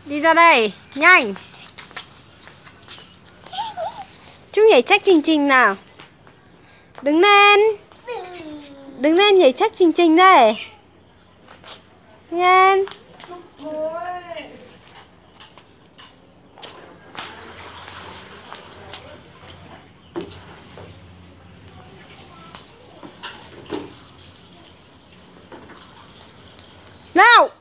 Đi ra đây, nhanh. Chú nhảy chắc Trình Trình nào. Đứng lên. Đứng lên nhảy chắc Trình Trình đây. Nhanh. Nào.